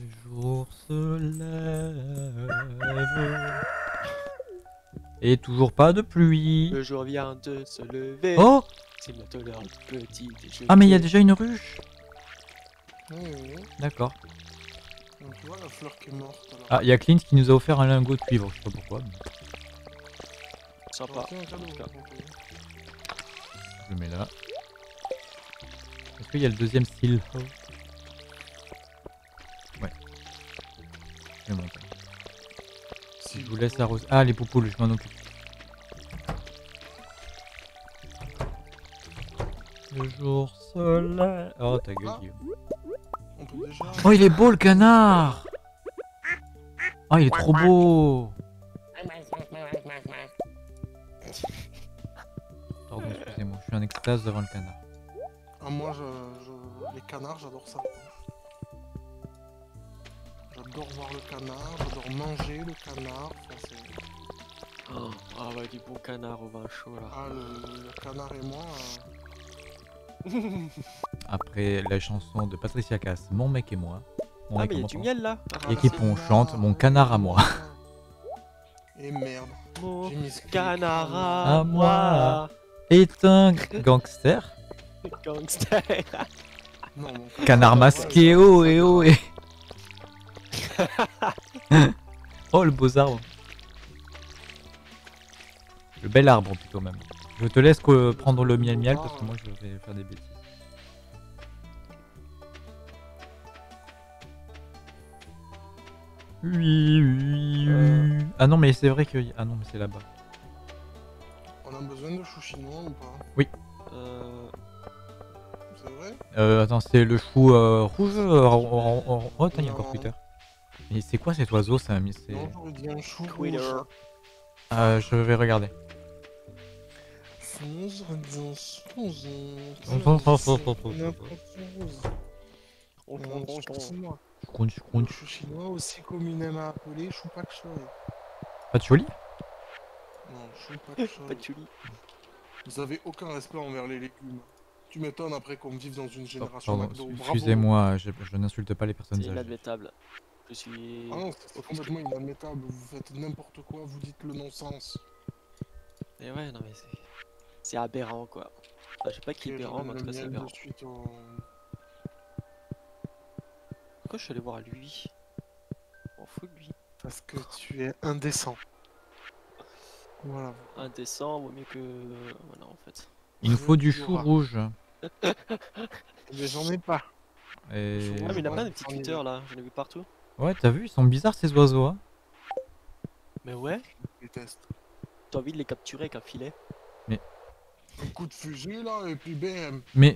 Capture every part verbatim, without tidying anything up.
jour se lève. Et toujours pas de pluie. Le jour vient de se lever. Oh! C'est bientôt l'heure du petit déjeuner. Ah mais il y a déjà une ruche. Oui, oui. D'accord. Donc, tu vois la fleur qui est morte là. Ah, il y a Clint qui nous a offert un lingot de cuivre, je sais pas pourquoi. Mais... Sympa. C'est un cadeau, cas. ok. je le mets là. Est-ce qu'il y a le deuxième style? Ouais. Je vais monter. Si je vous laisse arroser. Ah, les poupoules, je m'en occupe. Le jour se lève. Oh, ta gueule, Ah. Guillaume. On peut déjà. Oh, il est beau le canard! Oh, il est trop beau! Pardon, excusez-moi, je suis en extase devant le canard. Ah, moi, je, je- les canards, j'adore ça. J'adore voir le canard, j'adore manger le canard. Enfin, c'est- Oh, ah ouais, du bon canard au vin chaud là. ah, le, le canard et moi. euh, Après la chanson de Patricia Cass, Mon mec et moi. Mon Ah mec mais et il y a moi, du pardon. miel là. Et qui on chante Mon canard à moi. Et merde. Mon J'ai mis ce canard À à moi. moi. Est un gangster. Gangster. Non, mon Canard masqué, oh et oh et. Oh le beau arbre. Le bel arbre plutôt même. Je te laisse que- prendre le miel miel parce que moi je vais faire des bêtises. Oui, oui, Euh. oui. Ah non mais c'est vrai que... Ah non mais c'est là-bas. On a besoin de chou chinois ou pas? Euh... C'est vrai? Euh, attends, c'est le chou euh, rouge euh, or- or- or- Oh, attends, il y a encore Non. Twitter. Mais c'est quoi cet oiseau ça mais c'est... Non, j'aurais dit un chou Twitter. rouge. Euh, je vais regarder. Fonce, fonce, fonce, Fonce, fonce, fonce, fonce, fonce. On Euh, on- chou on- chinois. Crunch, Le crunch. chou chinois, aussi communément appelé chou pak choi. Pas de joli? Non, chou pak choi. Pas de chuli. Vous avez aucun respect envers les légumes. Tu m'étonnes après qu'on vive dans une Oh, génération pardon, McDo. Bravo. excusez-moi, je, je n'insulte pas les personnes C'est âgées. inadmettable. Je suis... Ah non, c'est complètement inadmettable. Vous faites n'importe quoi, vous dites le non-sens. Mais ouais, non mais c'est... C'est aberrant quoi. Enfin, je sais pas qui est Ok, je aberrant, mais en donne tout cas le c'est miel aberrant. de suite au- Pourquoi je suis allé voir lui? Je m'en fous de lui. Parce que tu es indécent. Voilà. Indécent, vaut mieux que... Voilà en fait. Il nous faut du Tu chou auras. rouge. Mais j'en ai pas. Et... Chou Ah mais il y en a Ouais, plein des petits j'en ai tweeters vu. là, j'en ai vu partout. Ouais, t'as vu, ils sont bizarres ces oiseaux. Hein. Mais ouais, Je déteste. t'as envie de les capturer avec un filet. Un coup de fusil là, et puis bam. Mais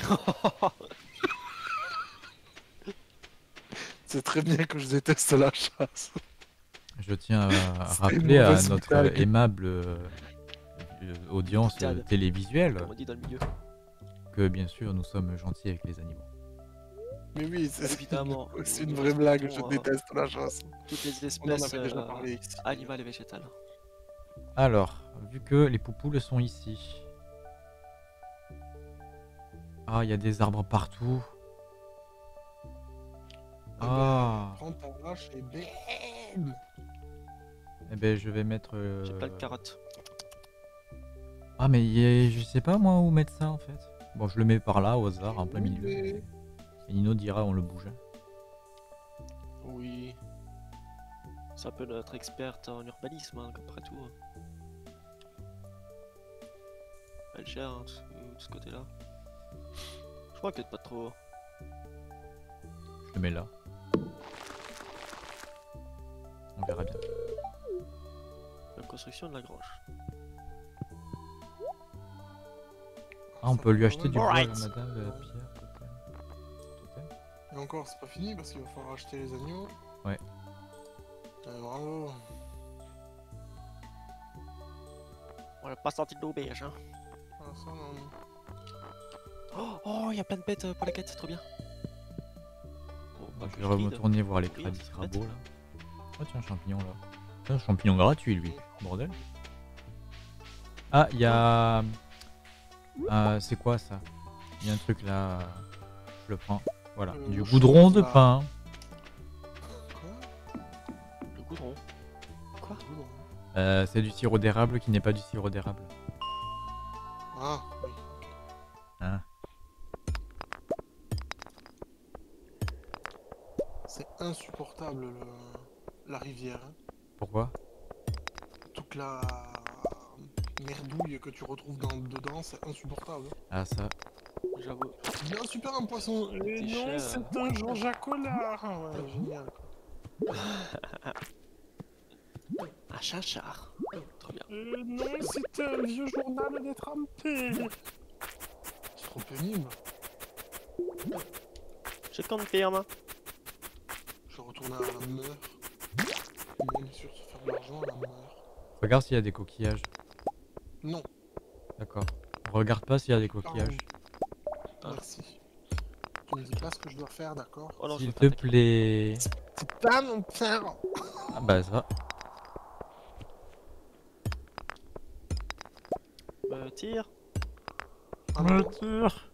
C'est très bien que je déteste la chasse. je tiens à C'est rappeler une à mauvaise notre blague. aimable euh, euh, audience euh, Boutade. télévisuelle Comme on dit dans le milieu. que bien sûr nous sommes gentils avec les animaux. Mais oui, c'est Évidemment. c'est une vraie blague, je Bon, euh, déteste la chasse. Toutes les On en espèces avait déjà euh, parlé ici. animales et végétales. Alors, vu que les poupoules sont ici. Ah, il y a des arbres partout. Eh ben, Ah, prends ta vache et bam. eh ben je vais mettre. euh, J'ai plein de carottes. Ah, mais il y a- je sais pas moi où mettre ça en fait. Bon, je le mets par là au hasard, en plein milieu. Oui. Et Nino dira on le bouge. Oui. C'est un peu notre experte en urbanisme, hein, après tout. Elle gère hein, tout, tout ce côté-là. Je crois peut-être pas trop. Je le mets là. On verra bien. La construction de la grange. Ah, on peut lui acheter du bois, là, Alright. madame, de la pierre, totem. Totem. Et encore, c'est pas fini parce qu'il va falloir acheter les agneaux. Ouais. Euh, bravo. On l'a pas sorti de l'auberge, hein. Ah, ça, non. Oh, oh, il y a plein de bêtes euh, pour la quête, c'est trop bien. Oh, bah, Donc, que je vais speed. retourner voir les Oui, crabes c'est crabos là. Oh tiens, champignon là. Tiens, champignon gratuit lui. Bordel. Ah, il y a. Euh, c'est quoi ça? Il y a un truc là. Je le prends. Voilà. Euh, Du le goudron chose, de là. pain. goudron. Quoi? Goudron. Euh, c'est du sirop d'érable qui n'est pas du sirop d'érable. Ah, oui. Hein? C'est insupportable le... la rivière. Hein. Pourquoi? Toute la merdouille que tu retrouves dans... dedans, c'est insupportable. Ah ça. J'avoue. Bien super un poisson. Et T'es non, cher. c'est un Jean-Jacques Collard. Ah ouais, génial. Quoi. Un chinchard. Trop bien. Et non, c'est un vieux journal détrempé. C'est trop pénible. Je confirme. Je retourne à la mer. On est sûr de se faire de l'argent à la mer. Regarde s'il y a des coquillages. Non, D'accord. Regarde pas s'il y a des coquillages. Ah. merci. Tu me dis pas ce que je dois faire, d'accord? Oh non, je S'il veux te pas attaquer. plaît. C'est pas mon père. Ah bah ça. Me tire. Ah Je me non, tire.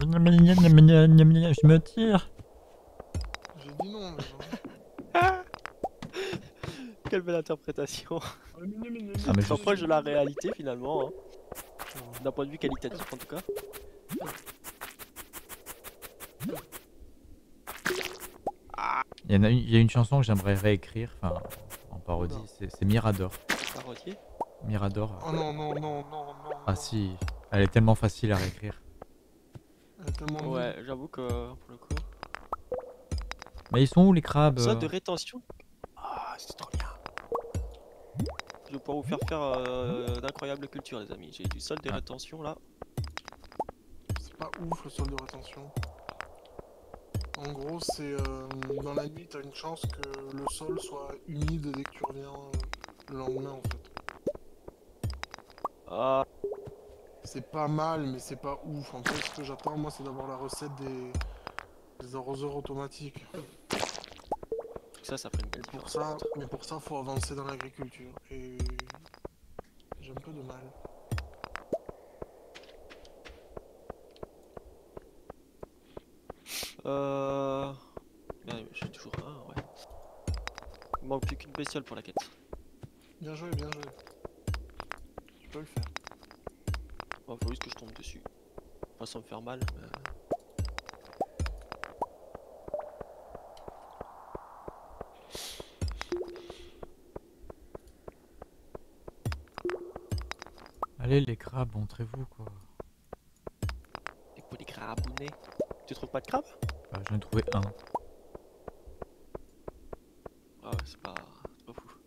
Je me tire. j'ai dit non. Mais non. Quelle belle interprétation. Ah, mais Très je- proche de la réalité finalement. Hein. D'un point de vue qualitatif en tout cas. Il y, en a une, il y a une chanson que j'aimerais réécrire, enfin en parodie, c'est c'est Mirador. Parodier. Mirador. Oh non, non, non, non, non. Ah si, elle est tellement facile à réécrire. Elle est tellement nulle. Ouais, j'avoue que pour le coup. Mais ils sont où les crabes? Sol de rétention. Ah, c'est trop bien. Je vais pouvoir vous faire faire euh, d'incroyables cultures, les amis. J'ai du sol de Ah. rétention là. C'est pas ouf le sol de rétention. En gros, c'est euh, dans la nuit, t'as une chance que le sol soit humide dès que tu reviens euh, le lendemain en fait. Ah, C'est pas mal, mais c'est pas ouf. En fait, ce que j'attends, moi, c'est d'avoir la recette des, des arroseurs automatiques. ça, ça ferait une belle Et pour différence. ça, mais pour ça, faut avancer dans l'agriculture. Et j'ai un peu de mal. Euh. Bien, j'ai toujours un, ouais. Il manque plus qu'une bestiole pour la quête. Bien joué, bien joué. Tu peux le faire. Bon, faut juste que je tombe dessus. Pas sans me faire mal. Mais... Allez les crabes, montrez-vous quoi. Les pots des crabounets. Tu trouves pas de crabe? Bah, j'en ai trouvé un. Ah ouais, c'est pas... c'est pas fou.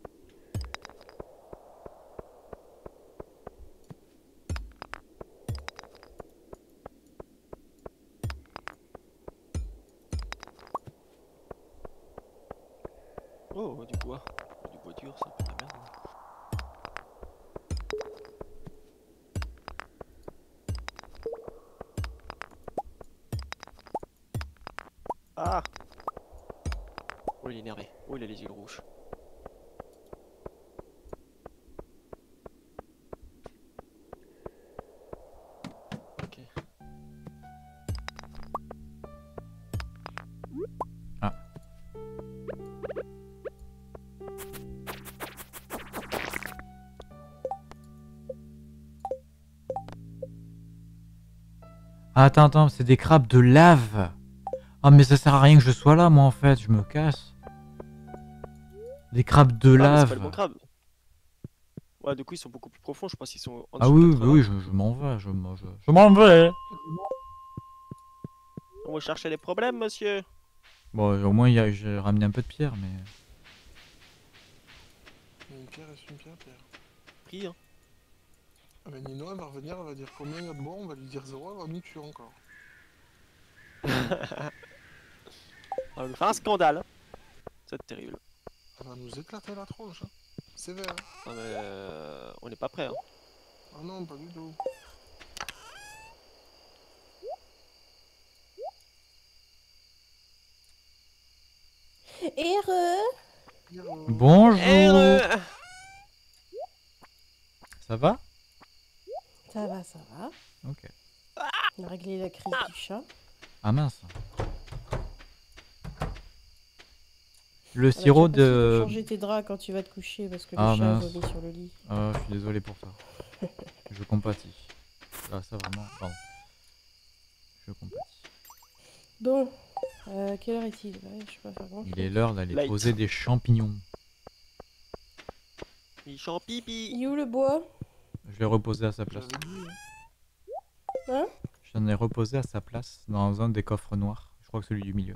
Oh, du bois. Du bois dur, c'est un peu de la merde. Ah! Oh, il est énervé. Oh, il a les yeux rouges. Ok. Ah. Ah, attends, attends, c'est des crabes de lave. Ah mais ça sert à rien que je sois là moi en fait, je me casse. Des crabes de Ah, mais c'est lave. pas le bon crabe. Ouais, du coup, ils sont beaucoup plus profonds. Je pense qu'ils sont en Ah dessous oui, de oui, quatre-vingts. oui, je, je m'en vais, je, m'en- je, je m'en vais. On va chercher les problèmes, monsieur. Bon, au moins il y a- j'ai ramené un peu de pierre, mais... Une pierre est une pierre, pierre. Pris, hein. Ah ben Nino, elle va revenir, elle va dire combien il y a de bois, on va lui dire zéro, elle va nous tuer encore. On va nous faire un scandale. Hein. Ça va être terrible. Elle va nous éclater la tronche, hein. Sévère. Ah, mais euh, on n'est pas prêt. Hein. Ah non, pas du tout. Heureux. Hiro. Bonjour. Euh... Ça va? Ça va, ça va. Ok. On a réglé la crise du chat. Ah mince. Le Ah bah, tu sirop vas pas essayer de... changer tes draps quand tu vas te coucher parce que Ah, le chat mince. vomit sur le lit. Ah, je suis désolé pour ça. Je compatis. Ah, ça vraiment... Pardon. Je compatis. Bon, euh, quelle heure est-il? Ouais, je sais pas faire grand Il est chose. l'heure d'aller Light. poser des champignons. Michon pipi. Il est où le bois? Je l'ai reposé à sa place. J'avais dit. Hein? J'en ai reposé à sa place dans un des coffres noirs. Je crois que celui du milieu.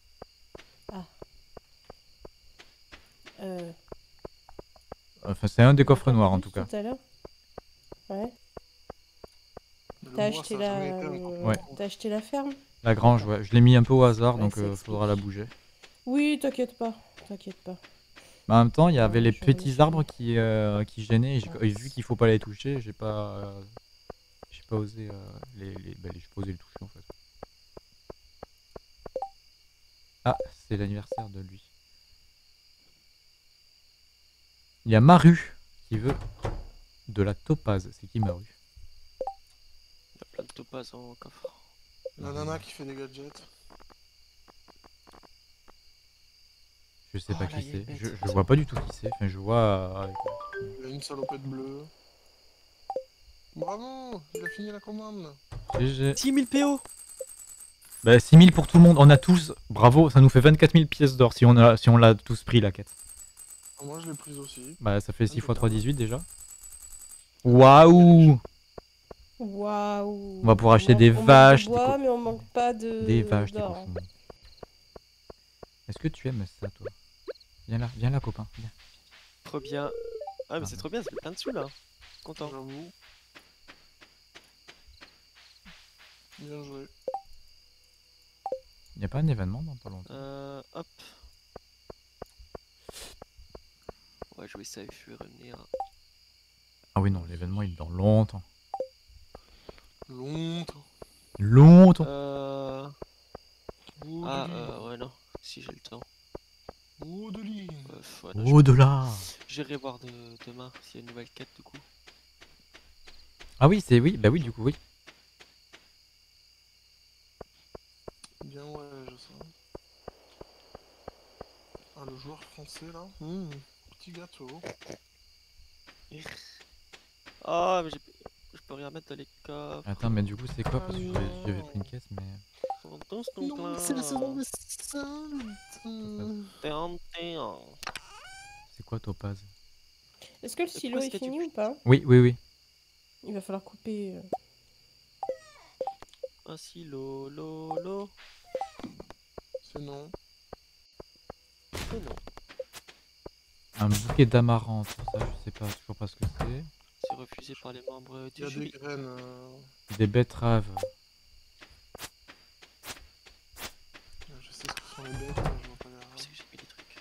Euh, Enfin, c'est un des on coffres entend noirs en plus tout cas. Tout à l'heure. Ouais. Le T'as bois, acheté ça a jamais la... été un euh, Ouais. T'as acheté la ferme? La grange, ouais. Je l'ai mis un peu au hasard, Ouais, donc ça euh, explique. faudra la bouger. Oui, t'inquiète pas, t'inquiète pas. Mais en même temps, il y avait Ouais, les je- petits je- arbres qui, euh, qui gênaient. Et, j'ai- Ah. et vu qu'il faut pas les toucher, j'ai pas, euh, j'ai pas osé euh, les, les, bah, les, j'ai pas osé les toucher en fait. Ah, c'est l'anniversaire de lui. Il y a Maru qui veut de la topaze. C'est qui Maru? Il y a plein de topazes en coffre. La nana qui fait des gadgets. Je sais Oh, pas là, qui il y a une c'est. bête. Je, je vois pas du tout qui c'est. Enfin, je vois euh, avec... Il y a une salopette bleue. Bravo, il a fini la commande. G G. six mille P O. Bah, six mille pour tout le monde. On a tous. Bravo, ça nous fait vingt-quatre mille pièces d'or si on a, si on l'a tous pris la quête. Ah, moi, je l'ai prise aussi. Bah, ça fait six c'est fois pas trois, mal. dix-huit déjà. Waouh! Waouh. On va pouvoir acheter manque- des on manque de vaches, des bois, co- mais on manque pas de... Des vaches, des d'or. cochons. Est-ce que tu aimes ça, toi? Viens là, viens là, copain. Viens. Trop bien. Ah, mais Ah, c'est trop bien, ça fait plein de sous là. Content. J'avoue. Bien joué. Y a pas un événement dans pas longtemps? Euh, hop. On va jouer ça et revenir. Ah oui, non, l'événement il est dans longtemps. Longtemps. Longtemps. Euh... Oh, Ah, de euh, ouais, non. Si j'ai le temps. ligne. Oh, de ligne. Euh, ouais, non, je- Au-delà. J'irai voir de, demain s'il y a une nouvelle quête du coup. Ah oui, c'est oui, bah oui, du coup, oui. Bien, ouais, je sais. Ah, le joueur français là. Mmh, petit gâteau. Ah, mais j'ai- je peux rien mettre dans les coffres. Attends, mais du coup, c'est quoi? Parce que Ah j'ai- j'avais non. pris une caisse, mais. Sont tous Non, donc c'est la saison là. des soldes. Téan, téan. C'est quoi Topaz? Est-ce que le pourquoi silo est-ce est que tu- fini ou pas? Oui, oui, oui. Il va falloir couper... euh. Un silo, lolo. C'est non. Mais non, Un bouquet d'amarante, ça, je sais pas, toujours pas ce que c'est. c'est refusé par les membres Il y du a des jury. graines. euh, Des betteraves. Je sais ce que sont les bêtes, mais je vois pas Où les c'est que j'ai mis les trucs?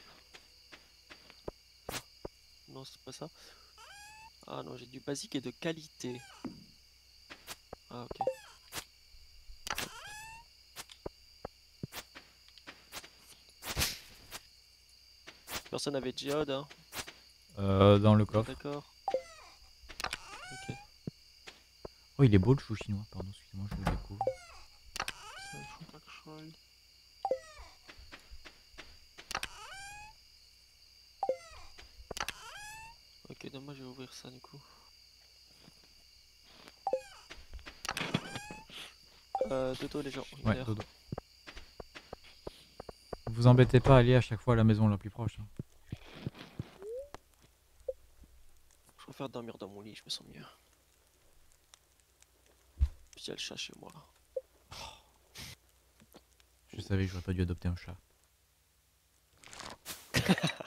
Non, c'est pas ça. Ah non, j'ai du basique et de qualité. Ah, ok. Personne avait diode, hein. Euh, dans le coffre. D'accord. Ok. Oh, il est beau le chou chinois, pardon, excusez-moi, je le découvre. C'est un chou pak choy. Ok, donc moi je vais ouvrir ça du coup. Euh, dodo les gens. une Ouais, heure. dodo. Vous embêtez pas à aller à chaque fois à la maison la plus proche. hein. Je préfère dormir dans mon lit, je me sens mieux. Puis il y a le chat chez moi. Je savais que j'aurais pas dû adopter un chat.